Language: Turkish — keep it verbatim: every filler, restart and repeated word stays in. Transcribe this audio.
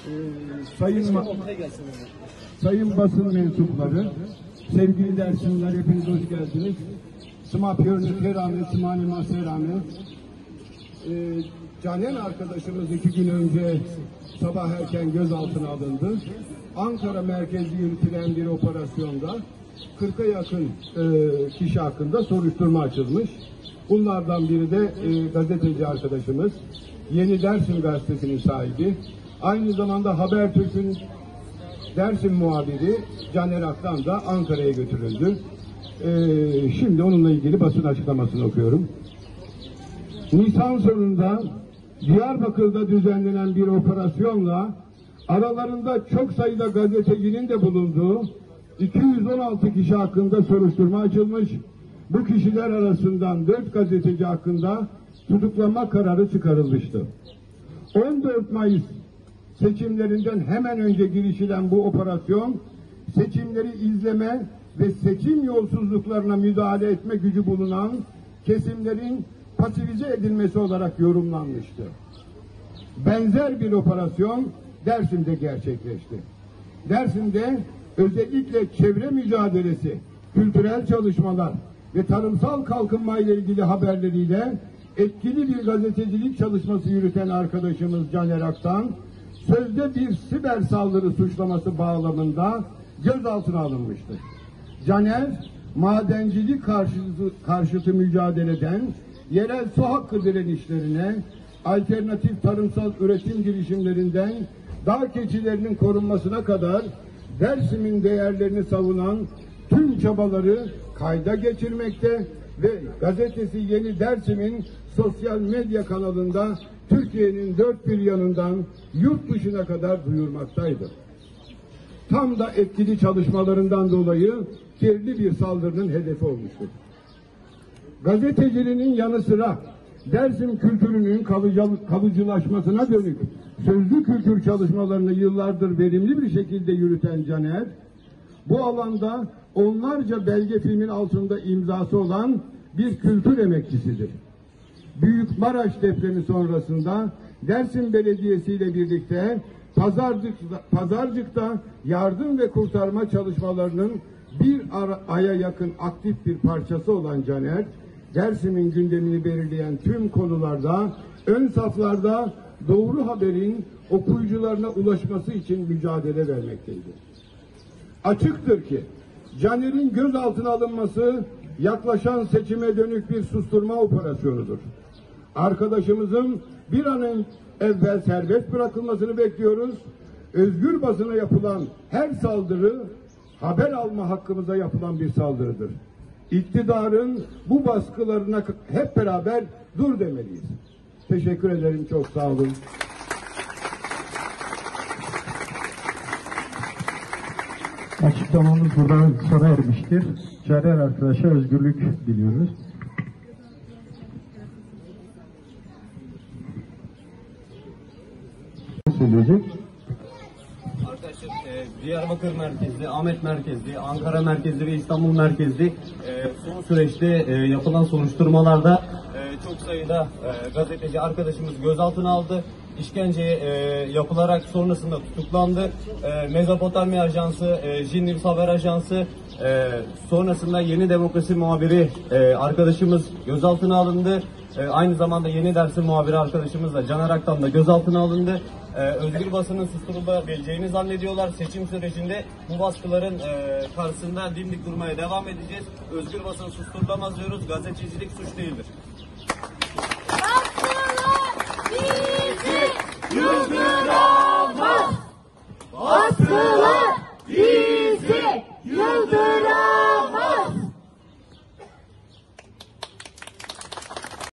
Ee, sayın, sayın basın mensupları, sevgili Dersimler, hepiniz hoş geldiniz. Smapyörnü Terame, Smani Maserame. Ee, Caner arkadaşımız iki gün önce sabah erken gözaltına alındı. Ankara merkezli yürütülen bir operasyonda kırka yakın e, kişi hakkında soruşturma açılmış. Bunlardan biri de e, gazeteci arkadaşımız, Yeni Dersim gazetesinin sahibi, aynı zamanda Habertürk'ün Dersim muhabiri Caner Aktan da Ankara'ya götürüldü. E, şimdi onunla ilgili basın açıklamasını okuyorum. Nisan sonunda Diyarbakır'da düzenlenen bir operasyonla aralarında çok sayıda gazetecinin de bulunduğu iki yüz on altı kişi hakkında soruşturma açılmış. Bu kişiler arasından dört gazeteci hakkında tutuklama kararı çıkarılmıştı. on dört Mayıs seçimlerinden hemen önce girişilen bu operasyon, seçimleri izleme ve seçim yolsuzluklarına müdahale etme gücü bulunan kesimlerin pasifize edilmesi olarak yorumlanmıştı. Benzer bir operasyon Dersim'de gerçekleşti. Dersim'de özellikle çevre mücadelesi, kültürel çalışmalar ve tarımsal kalkınma ile ilgili haberleriyle etkili bir gazetecilik çalışması yürüten arkadaşımız Caner Aktan, sözde bir siber saldırı suçlaması bağlamında gözaltına alınmıştır. Caner, madencilik karşıtı, karşıtı mücadeleden yerel su hakkı direnişlerine, alternatif tarımsal üretim girişimlerinden dağ keçilerinin korunmasına kadar Dersim'in değerlerini savunan tüm çabaları kayda geçirmekte ve gazetesi Yeni Dersim'in sosyal medya kanalında Türkiye'nin dört bir yanından yurt dışına kadar duyurmaktaydı. Tam da etkili çalışmalarından dolayı kirli bir saldırının hedefi olmuştur. Gazeteciliğinin yanı sıra Dersim kültürünün kalıcılaşmasına dönük sözlü kültür çalışmalarını yıllardır verimli bir şekilde yürüten Caner, bu alanda onlarca belge filmin altında imzası olan bir kültür emekçisidir. Büyük Maraş depremi sonrasında Dersim Belediyesi ile birlikte Pazarcık'ta, Pazarcık'ta yardım ve kurtarma çalışmalarının bir aya yakın aktif bir parçası olan Caner, Dersim'in gündemini belirleyen tüm konularda ön saflarda doğru haberin okuyucularına ulaşması için mücadele vermektedir. Açıktır ki Caner'in gözaltına alınması yaklaşan seçime dönük bir susturma operasyonudur. Arkadaşımızın bir an evvel serbest bırakılmasını bekliyoruz. Özgür basına yapılan her saldırı haber alma hakkımıza yapılan bir saldırıdır. İktidarın bu baskılarına hep beraber dur demeliyiz. Teşekkür ederim, çok sağ olun. Açıklamamız burada sona ermiştir. Caner arkadaşa özgürlük diliyoruz. Söyleyecek. Arkadaşlar e, Diyarbakır merkezli, Ahmet merkezli, Ankara merkezli ve İstanbul merkezli e, son süreçte e, yapılan soruşturmalarda e, çok sayıda e, gazeteci arkadaşımız gözaltına aldı. İşkenceye e, yapılarak sonrasında tutuklandı. E, Mezopotamya Ajansı, e, Jinnips Haber Ajansı, e, sonrasında Yeni Demokrasi muhabiri e, arkadaşımız gözaltına alındı. E, aynı zamanda Yeni Dersim muhabiri arkadaşımız da Caner Aktan da gözaltına alındı. Ee, özgür basının susturulabileceğini zannediyorlar. Seçim sürecinde bu baskıların e, karşısında dimdik durmaya devam edeceğiz. Özgür basın susturulamaz diyoruz. Gazetecilik suç değildir. Baskılar bizi yıldıramaz. Baskılar bizi yıldıramaz.